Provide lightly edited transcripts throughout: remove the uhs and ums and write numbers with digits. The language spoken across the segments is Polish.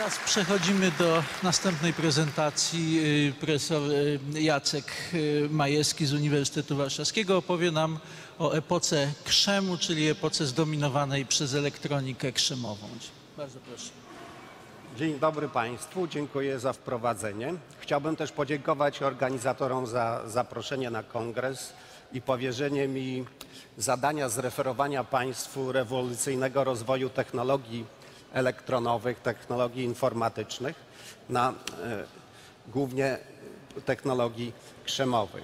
Teraz przechodzimy do następnej prezentacji. Profesor Jacek Majewski z Uniwersytetu Warszawskiego opowie nam o epoce krzemu, czyli epoce zdominowanej przez elektronikę krzemową. Bardzo proszę. Dzień dobry Państwu, dziękuję za wprowadzenie. Chciałbym też podziękować organizatorom za zaproszenie na kongres i powierzenie mi zadania zreferowania Państwu rewolucyjnego rozwoju technologii elektronowych, technologii informatycznych, głównie technologii krzemowych.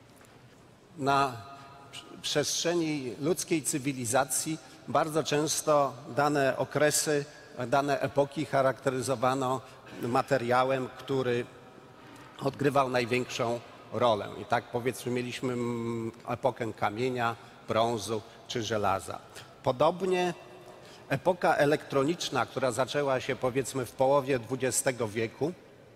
Na przestrzeni ludzkiej cywilizacji bardzo często dane okresy, dane epoki charakteryzowano materiałem, który odgrywał największą rolę. I tak powiedzmy mieliśmy epokę kamienia, brązu czy żelaza. Podobnie epoka elektroniczna, która zaczęła się powiedzmy w połowie XX wieku,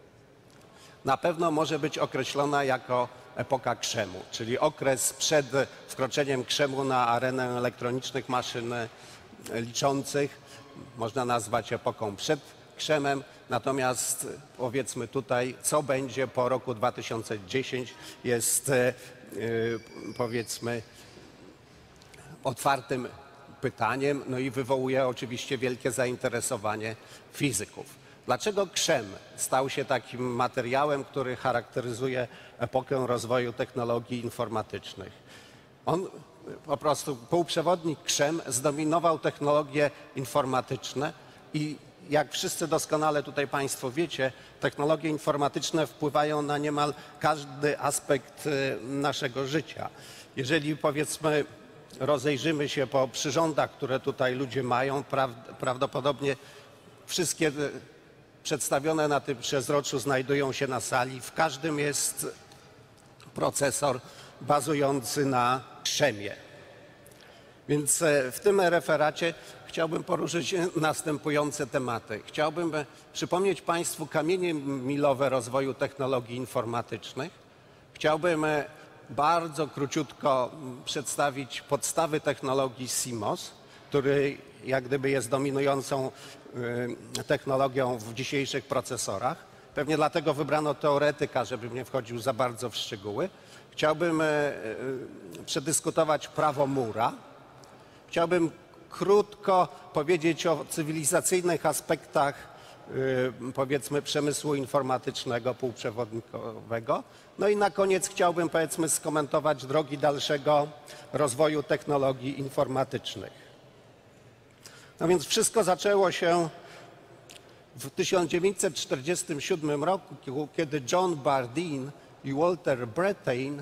na pewno może być określona jako epoka krzemu, czyli okres przed wkroczeniem krzemu na arenę elektronicznych maszyn liczących. Można nazwać epoką przed krzemem, natomiast powiedzmy tutaj, co będzie po roku 2010 jest powiedzmy otwartym pytaniem, no i wywołuje oczywiście wielkie zainteresowanie fizyków. Dlaczego krzem stał się takim materiałem, który charakteryzuje epokę rozwoju technologii informatycznych? Po prostu półprzewodnik krzem zdominował technologie informatyczne i jak wszyscy doskonale tutaj Państwo wiecie, technologie informatyczne wpływają na niemal każdy aspekt naszego życia. Jeżeli powiedzmy rozejrzymy się po przyrządach, które tutaj ludzie mają, prawdopodobnie wszystkie przedstawione na tym przezroczu znajdują się na sali. W każdym jest procesor bazujący na krzemie. Więc w tym referacie chciałbym poruszyć następujące tematy. Chciałbym przypomnieć Państwu kamienie milowe rozwoju technologii informatycznych. Chciałbym bardzo króciutko przedstawić podstawy technologii CMOS, który jak gdyby jest dominującą technologią w dzisiejszych procesorach. Pewnie dlatego wybrano teoretyka, żeby nie wchodził za bardzo w szczegóły. Chciałbym przedyskutować prawo Moore'a. Chciałbym krótko powiedzieć o cywilizacyjnych aspektach powiedzmy przemysłu informatycznego, półprzewodnikowego. No i na koniec chciałbym powiedzmy skomentować drogi dalszego rozwoju technologii informatycznych. No więc wszystko zaczęło się w 1947 roku, kiedy John Bardeen i Walter Brattain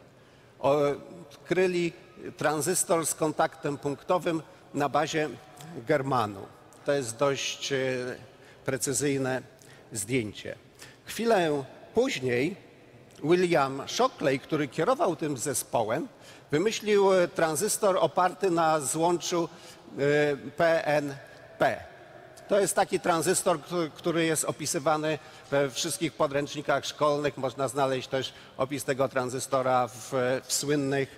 odkryli tranzystor z kontaktem punktowym na bazie germanu. To jest dość precyzyjne zdjęcie. Chwilę później William Shockley, który kierował tym zespołem, wymyślił tranzystor oparty na złączu PNP. To jest taki tranzystor, który jest opisywany we wszystkich podręcznikach szkolnych. Można znaleźć też opis tego tranzystora w słynnych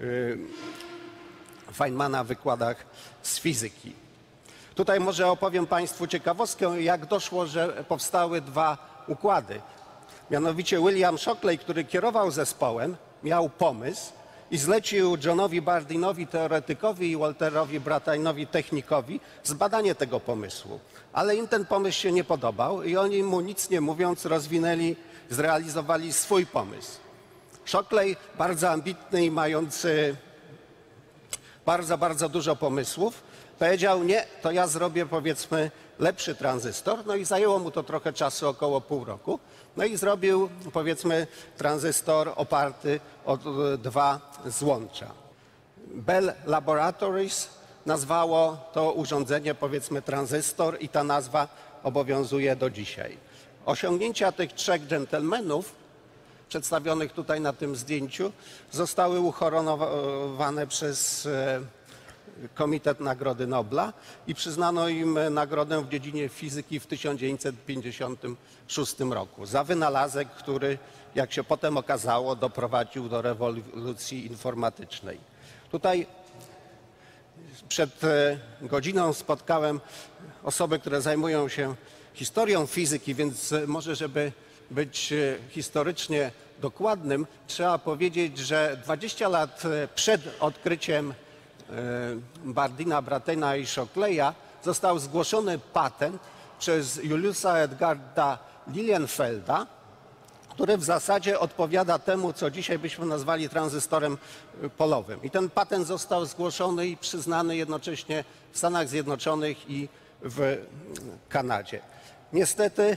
Feynmana wykładach z fizyki. Tutaj może opowiem Państwu ciekawostkę, jak doszło, że powstały dwa układy. Mianowicie William Shockley, który kierował zespołem, miał pomysł i zlecił Johnowi Bardeenowi, teoretykowi, i Walterowi Brattainowi, technikowi, zbadanie tego pomysłu. Ale im ten pomysł się nie podobał i oni mu nic nie mówiąc zrealizowali swój pomysł. Shockley, bardzo ambitny i mający bardzo dużo pomysłów, powiedział: nie, to ja zrobię powiedzmy lepszy tranzystor. No i zajęło mu to trochę czasu, około pół roku. No i zrobił powiedzmy tranzystor oparty o dwa złącza. Bell Laboratories nazwało to urządzenie powiedzmy tranzystor i ta nazwa obowiązuje do dzisiaj. Osiągnięcia tych trzech dżentelmenów przedstawionych tutaj na tym zdjęciu zostały uhonorowane przez Komitet Nagrody Nobla i przyznano im nagrodę w dziedzinie fizyki w 1956 roku za wynalazek, który, jak się potem okazało, doprowadził do rewolucji informatycznej. Tutaj przed godziną spotkałem osoby, które zajmują się historią fizyki, więc może, żeby być historycznie dokładnym, trzeba powiedzieć, że 20 lat przed odkryciem Bardina, Bratena i Shockleya został zgłoszony patent przez Juliusa Edgarda Lilienfelda, który w zasadzie odpowiada temu, co dzisiaj byśmy nazwali tranzystorem polowym. I ten patent został zgłoszony i przyznany jednocześnie w Stanach Zjednoczonych i w Kanadzie. Niestety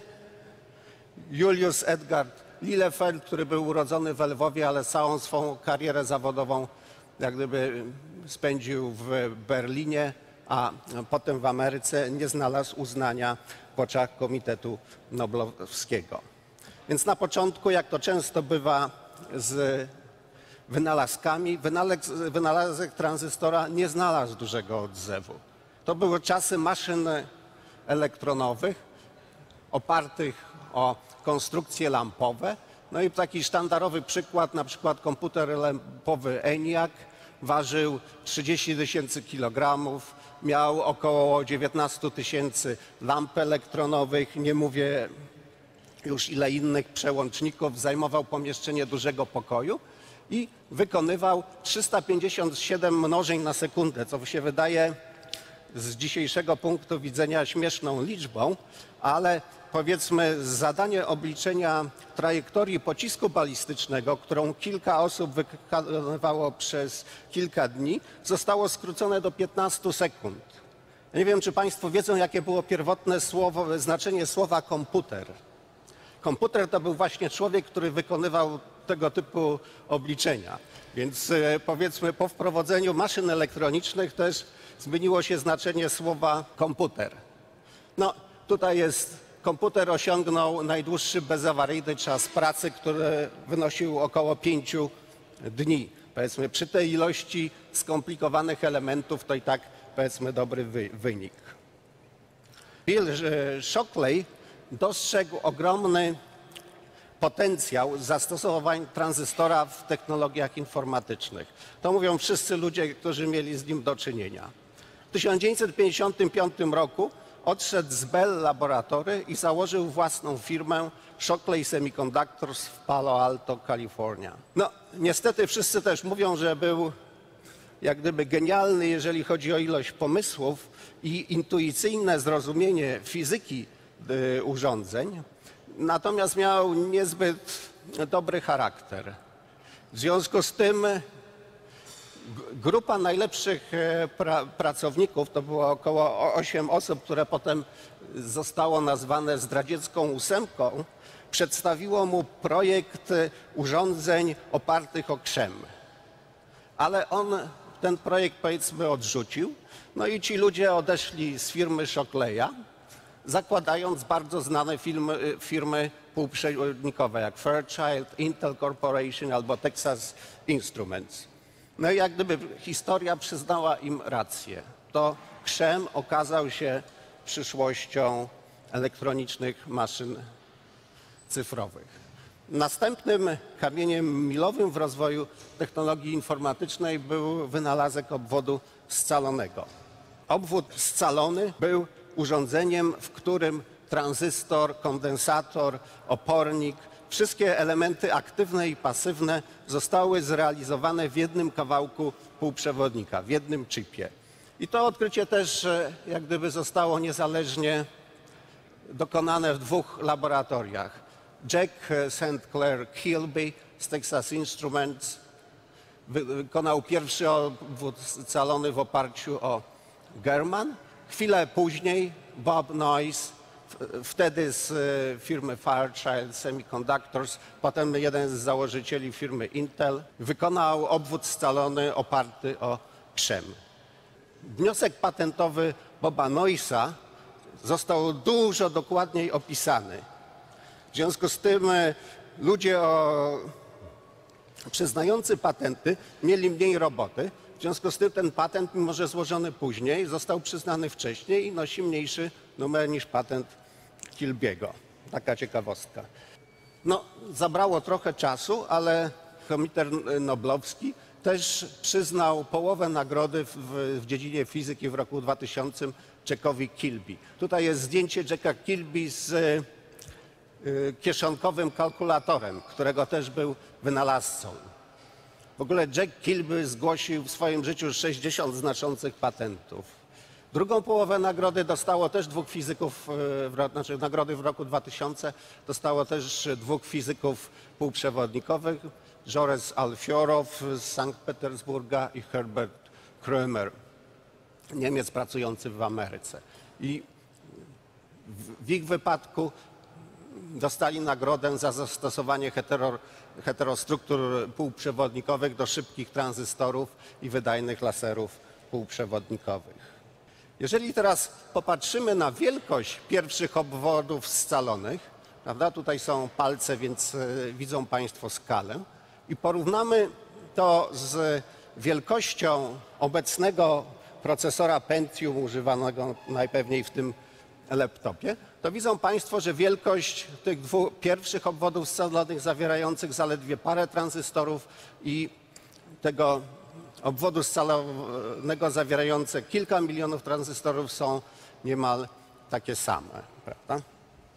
Julius Edgard Lilienfeld, który był urodzony w Lwowie, ale całą swą karierę zawodową jak gdyby spędził w Berlinie, a potem w Ameryce, nie znalazł uznania w oczach Komitetu Noblowskiego. Więc na początku, jak to często bywa z wynalazkami, wynalazek tranzystora nie znalazł dużego odzewu. To były czasy maszyn elektronowych opartych o konstrukcje lampowe. No i taki sztandarowy przykład, na przykład komputer lampowy ENIAC ważył 30 000 kilogramów, miał około 19 000 lamp elektronowych, nie mówię już ile innych przełączników, zajmował pomieszczenie dużego pokoju i wykonywał 357 mnożeń na sekundę, co się wydaje z dzisiejszego punktu widzenia śmieszną liczbą, ale powiedzmy zadanie obliczenia trajektorii pocisku balistycznego, którą kilka osób wykonywało przez kilka dni, zostało skrócone do 15 sekund. Nie wiem, czy Państwo wiedzą, jakie było pierwotne znaczenie słowa komputer. Komputer to był właśnie człowiek, który wykonywał tego typu obliczenia. Więc powiedzmy po wprowadzeniu maszyn elektronicznych też zmieniło się znaczenie słowa komputer. No tutaj jest komputer osiągnął najdłuższy bezawaryjny czas pracy, który wynosił około 5 dni. Powiedzmy przy tej ilości skomplikowanych elementów to i tak powiedzmy dobry wynik. Bill Shockley dostrzegł ogromny potencjał zastosowań tranzystora w technologiach informatycznych. To mówią wszyscy ludzie, którzy mieli z nim do czynienia. W 1955 roku odszedł z Bell Laboratory i założył własną firmę Shockley Semiconductors w Palo Alto, Kalifornia. No, niestety wszyscy też mówią, że był jak gdyby genialny, jeżeli chodzi o ilość pomysłów i intuicyjne zrozumienie fizyki urządzeń, natomiast miał niezbyt dobry charakter. W związku z tym grupa najlepszych pracowników, to było około 8 osób, które potem zostało nazwane zdradziecką ósemką, przedstawiło mu projekt urządzeń opartych o krzem. Ale on ten projekt powiedzmy odrzucił, no i ci ludzie odeszli z firmy Shockleya, zakładając bardzo znane firmy półprzewodnikowe jak Fairchild, Intel Corporation albo Texas Instruments. No i jak gdyby historia przyznała im rację. To krzem okazał się przyszłością elektronicznych maszyn cyfrowych. Następnym kamieniem milowym w rozwoju technologii informatycznej był wynalazek obwodu scalonego. Obwód scalony był urządzeniem, w którym tranzystor, kondensator, opornik, wszystkie elementy aktywne i pasywne zostały zrealizowane w jednym kawałku półprzewodnika, w jednym chipie. I to odkrycie też jak gdyby zostało niezależnie dokonane w 2 laboratoriach. Jack St. Clair Kilby z Texas Instruments wykonał pierwszy obwód scalony w oparciu o German. Chwilę później Bob Noyce, wtedy z firmy Fairchild Semiconductors, potem jeden z założycieli firmy Intel, wykonał obwód scalony oparty o krzem. Wniosek patentowy Boba Noyce'a został dużo dokładniej opisany. W związku z tym ludzie przyznający patenty mieli mniej roboty. W związku z tym ten patent, mimo że złożony później, został przyznany wcześniej i nosi mniejszy numer niż patent Kilbiego. Taka ciekawostka. No, zabrało trochę czasu, ale Komitet Noblowski też przyznał połowę nagrody w dziedzinie fizyki w roku 2000 Jackowi Kilby. Tutaj jest zdjęcie Jacka Kilby z kieszonkowym kalkulatorem, którego też był wynalazcą. W ogóle Jack Kilby zgłosił w swoim życiu 60 znaczących patentów. Drugą połowę nagrody dostało też dwóch fizyków, znaczy nagrody w roku 2000 dostało też dwóch fizyków półprzewodnikowych, Joris Alfiorow z Sankt Petersburga i Herbert Krömer, Niemiec pracujący w Ameryce. I w ich wypadku dostali nagrodę za zastosowanie heterostruktur półprzewodnikowych do szybkich tranzystorów i wydajnych laserów półprzewodnikowych. Jeżeli teraz popatrzymy na wielkość pierwszych obwodów scalonych, prawda, tutaj są palce, więc widzą Państwo skalę, i porównamy to z wielkością obecnego procesora Pentium używanego najpewniej w tym laptopie, to widzą Państwo, że wielkość tych dwóch pierwszych obwodów scalonych zawierających zaledwie parę tranzystorów i tego obwodu scalonego zawierające kilka milionów tranzystorów są niemal takie same, prawda?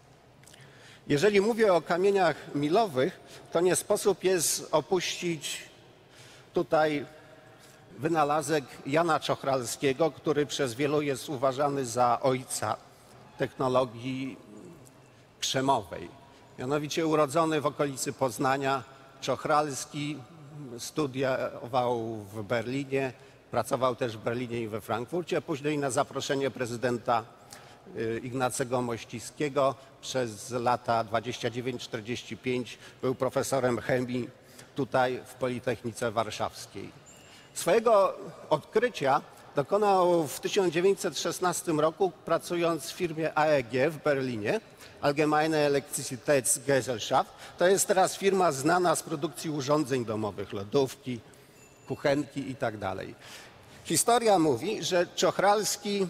Jeżeli mówię o kamieniach milowych, to nie sposób jest opuścić tutaj wynalazek Jana Czochralskiego, który przez wielu jest uważany za ojca technologii krzemowej. Mianowicie urodzony w okolicy Poznania, Czochralski studiował w Berlinie, pracował też w Berlinie i we Frankfurcie, później na zaproszenie prezydenta Ignacego Mościckiego przez lata 29-45 był profesorem chemii tutaj w Politechnice Warszawskiej. Swojego odkrycia dokonał w 1916 roku, pracując w firmie AEG w Berlinie, Allgemeine Elektrizitätsgesellschaft. To jest teraz firma znana z produkcji urządzeń domowych, lodówki, kuchenki itd. Historia mówi, że Czochralski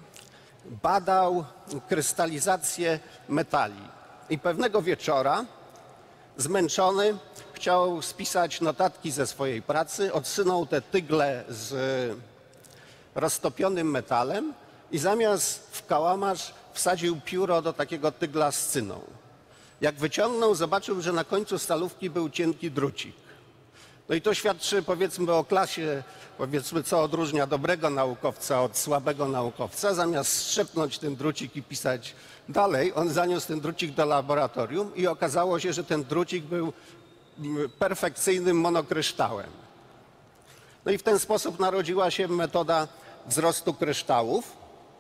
badał krystalizację metali i pewnego wieczora, zmęczony, chciał spisać notatki ze swojej pracy, odsunął te tygle z roztopionym metalem i zamiast w kałamarz wsadził pióro do takiego tygla z cyną. Jak wyciągnął, zobaczył, że na końcu stalówki był cienki drucik. No i to świadczy, powiedzmy, o klasie, powiedzmy, co odróżnia dobrego naukowca od słabego naukowca. Zamiast strzepnąć ten drucik i pisać dalej, on zaniósł ten drucik do laboratorium i okazało się, że ten drucik był perfekcyjnym monokryształem. No i w ten sposób narodziła się metoda wzrostu kryształów,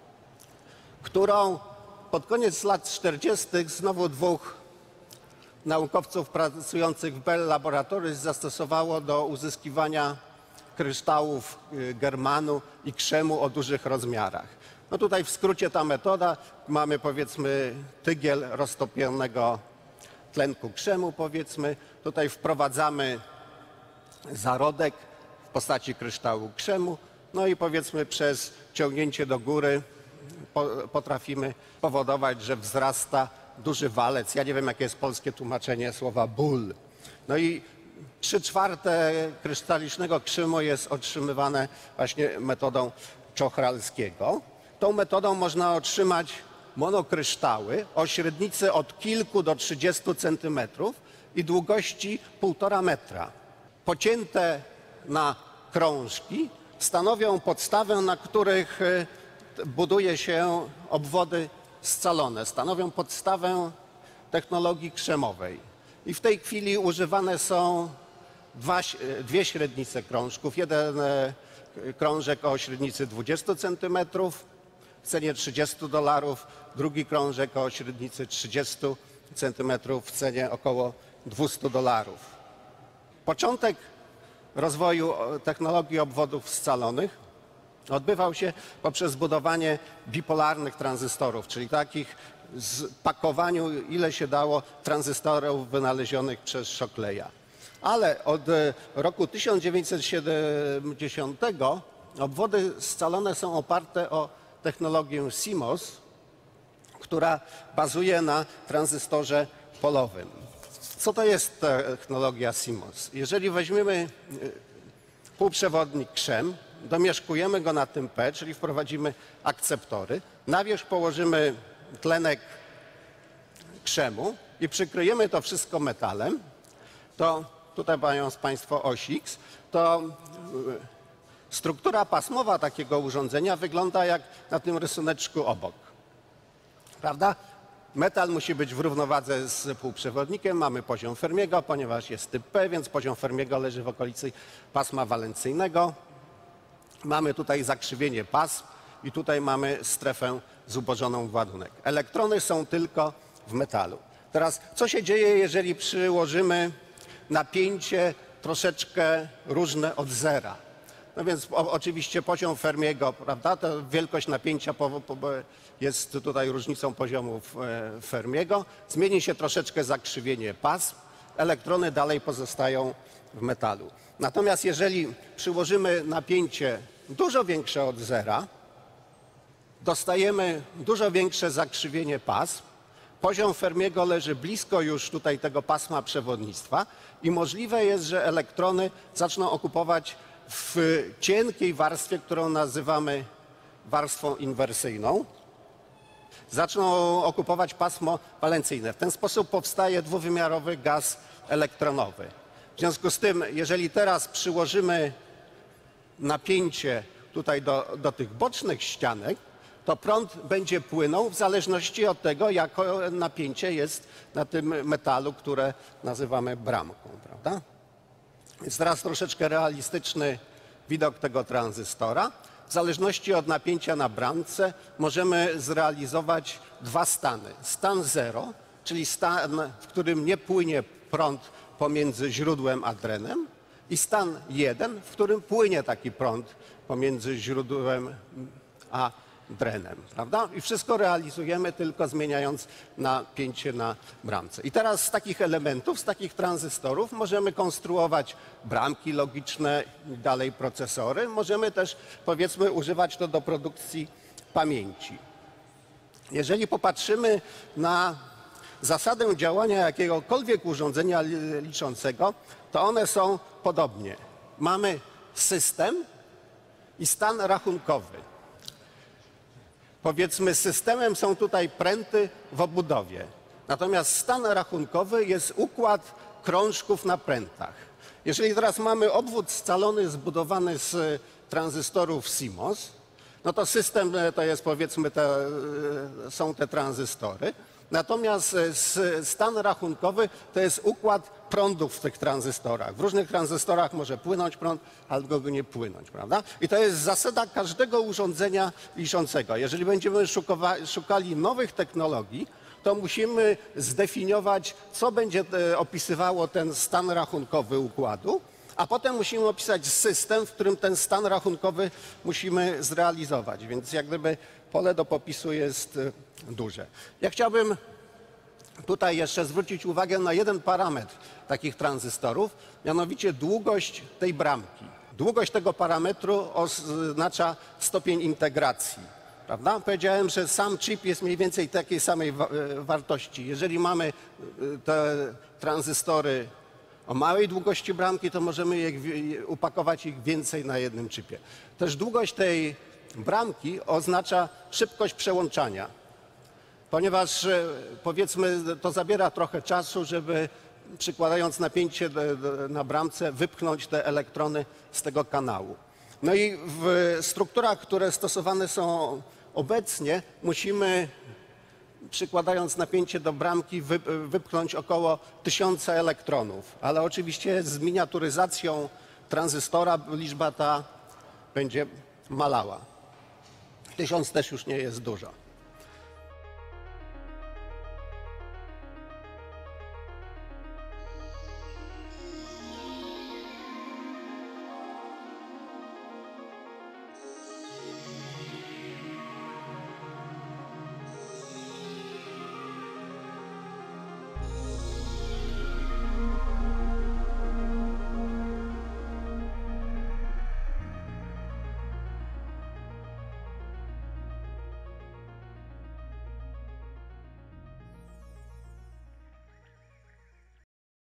którą pod koniec lat 40. znowu dwóch naukowców pracujących w Bell Laboratories zastosowało do uzyskiwania kryształów germanu i krzemu o dużych rozmiarach. No tutaj w skrócie ta metoda, mamy powiedzmy tygiel roztopionego tlenku krzemu, powiedzmy. Tutaj wprowadzamy zarodek w postaci kryształu krzemu, no i powiedzmy przez ciągnięcie do góry potrafimy powodować, że wzrasta duży walec. Ja nie wiem, jakie jest polskie tłumaczenie słowa ból. No i 3/4 krystalicznego krzemu jest otrzymywane właśnie metodą Czochralskiego. Tą metodą można otrzymać monokryształy o średnicy od kilku do 30 centymetrów i długości 1,5 metra. Pocięte na krążki stanowią podstawę, na których buduje się obwody scalone, stanowią podstawę technologii krzemowej. I w tej chwili używane są dwie średnice krążków. Jeden krążek o średnicy 20 cm w cenie $30, drugi krążek o średnicy 30 cm w cenie około $200. Początek rozwoju technologii obwodów scalonych odbywał się poprzez budowanie bipolarnych tranzystorów, czyli takich pakowaniu, ile się dało, tranzystorów wynalezionych przez Shockleya. Ale od roku 1970 obwody scalone są oparte o technologię CMOS, która bazuje na tranzystorze polowym. Co to jest technologia CMOS? Jeżeli weźmiemy półprzewodnik krzem, domieszkujemy go na tym P, czyli wprowadzimy akceptory, na wierzch położymy tlenek krzemu i przykryjemy to wszystko metalem, to tutaj mają Państwo oś X, to struktura pasmowa takiego urządzenia wygląda jak na tym rysuneczku obok. Prawda? Metal musi być w równowadze z półprzewodnikiem, mamy poziom Fermiego, ponieważ jest typ P, więc poziom Fermiego leży w okolicy pasma walencyjnego. Mamy tutaj zakrzywienie pasm i tutaj mamy strefę zubożoną w ładunek. Elektrony są tylko w metalu. Teraz, co się dzieje, jeżeli przyłożymy napięcie troszeczkę różne od zera? No więc oczywiście poziom Fermiego, prawda, to wielkość napięcia jest tutaj różnicą poziomów Fermiego. Zmieni się troszeczkę zakrzywienie pasm, elektrony dalej pozostają w metalu. Natomiast jeżeli przyłożymy napięcie dużo większe od zera, dostajemy dużo większe zakrzywienie pasm, poziom Fermiego leży blisko już tutaj tego pasma przewodnictwa i możliwe jest, że elektrony zaczną okupować w cienkiej warstwie, którą nazywamy warstwą inwersyjną, zaczną okupować pasmo walencyjne. W ten sposób powstaje dwuwymiarowy gaz elektronowy. W związku z tym, jeżeli teraz przyłożymy napięcie tutaj do tych bocznych ścianek, to prąd będzie płynął w zależności od tego, jakie napięcie jest na tym metalu, które nazywamy bramką, prawda? Więc teraz troszeczkę realistyczny widok tego tranzystora. W zależności od napięcia na bramce możemy zrealizować dwa stany. Stan 0, czyli stan, w którym nie płynie prąd pomiędzy źródłem a drenem, i stan 1, w którym płynie taki prąd pomiędzy źródłem a drenem, prawda? I wszystko realizujemy tylko zmieniając napięcie na bramce. I teraz z takich elementów, z takich tranzystorów możemy konstruować bramki logiczne i dalej procesory. Możemy też, powiedzmy, używać to do produkcji pamięci. Jeżeli popatrzymy na zasadę działania jakiegokolwiek urządzenia liczącego, to one są podobnie. Mamy system i stan rachunkowy. Powiedzmy, systemem są tutaj pręty w obudowie. Natomiast stan rachunkowy jest układ krążków na prętach. Jeżeli teraz mamy obwód scalony zbudowany z tranzystorów CMOS, no to system to jest, powiedzmy, są te tranzystory. Natomiast stan rachunkowy to jest układ prądów w tych tranzystorach. W różnych tranzystorach może płynąć prąd, albo go nie płynąć, prawda? I to jest zasada każdego urządzenia liczącego. Jeżeli będziemy szukali nowych technologii, to musimy zdefiniować, co będzie opisywało ten stan rachunkowy układu, a potem musimy opisać system, w którym ten stan rachunkowy musimy zrealizować. Więc jak gdyby pole do popisu jest duże. Ja chciałbym tutaj jeszcze zwrócić uwagę na jeden parametr takich tranzystorów, mianowicie długość tej bramki. Długość tego parametru oznacza stopień integracji, prawda? Powiedziałem, że sam chip jest mniej więcej takiej samej wartości. Jeżeli mamy te tranzystory o małej długości bramki, to możemy upakować ich więcej na jednym chipie. Też długość tej bramki oznacza szybkość przełączania, ponieważ, powiedzmy, to zabiera trochę czasu, żeby przykładając napięcie na bramce wypchnąć te elektrony z tego kanału. No i w strukturach, które stosowane są obecnie, musimy, przykładając napięcie do bramki, wypchnąć około 1000 elektronów. Ale oczywiście z miniaturyzacją tranzystora liczba ta będzie malała. 1000 też już nie jest dużo.